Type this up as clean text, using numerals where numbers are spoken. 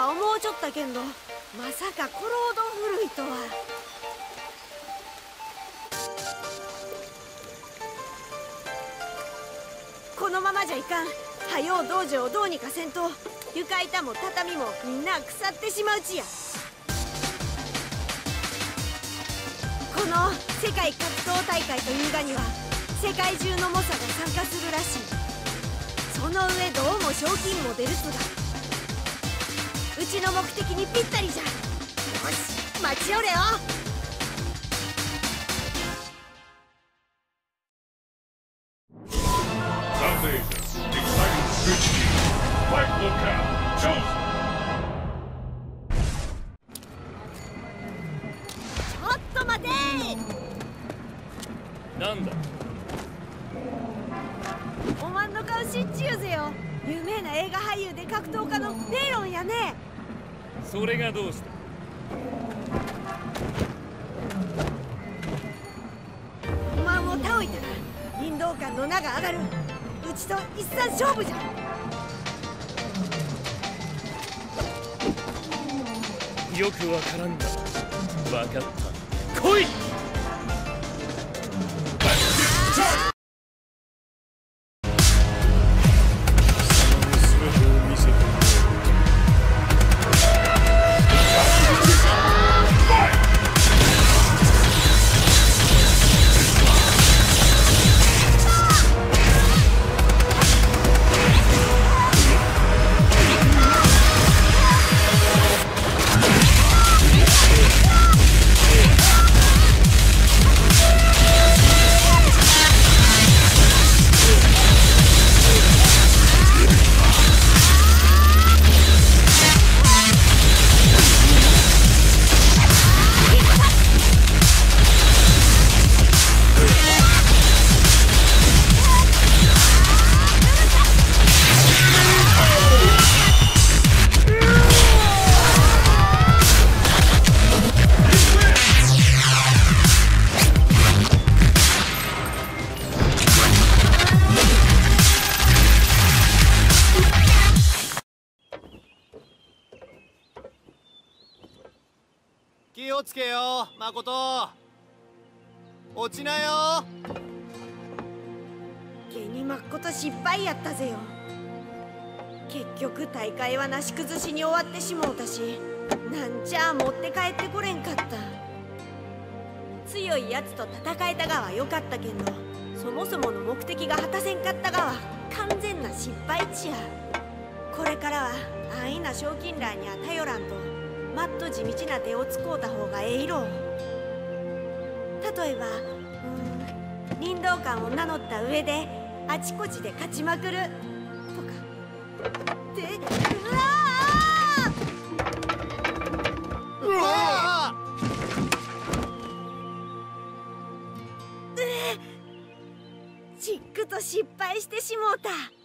は思うちょったけんど、まさかこれほど古いとは。このままじゃいかん。はよう道場をどうにかせんと、床板も畳もみんな腐ってしまうちや。この世界格闘大会というがには世界中の猛者が参加するらしい。その上どうも賞金も出るつが、うちの目的にぴったりじゃ。よし、待ちよれよ。ちょっと待てー。 なんだ。 おまんの顔知っちゅうぜよ。有名な映画俳優で格闘家のネイロンやね。 それがどうした。 おまんを倒いたら林道館の名が上がる。うちと一戦勝負じゃ。 よくわからんがわかった。来い。 気をつけよ、誠。落ちなよ。 下にまっこと失敗やったぜよ。結局大会はなし崩しに終わってしもうたし、なんちゃ持って帰ってこれんかった。強いやつと戦えたがはよかったけんど、そもそもの目的が果たせんかったがは完全な失敗ちや。これからは安易な賞金来には頼らんと、まっと地道な手を使うた方がええいろう。例えば林道館を名乗った上であちこちで勝ちまくるとかで、 うわちっくと失敗してしもうた。